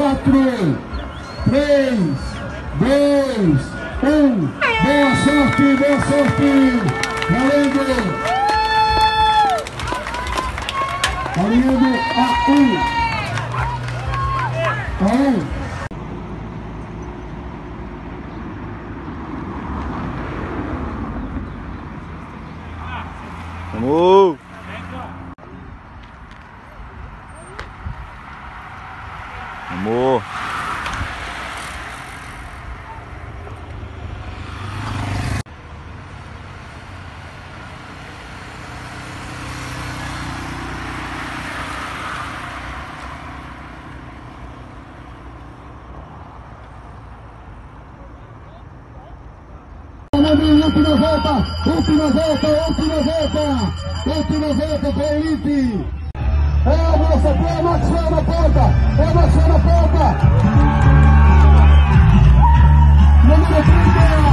4, 3, 2, 1. Boa sorte, boa sorte. Valendo. Valendo a 1. A 1. Vamos! Vamos! Última volta para a elite. É a nossa, põe a Maxwell na ponta. É a Maxwell na ponta. Número 30.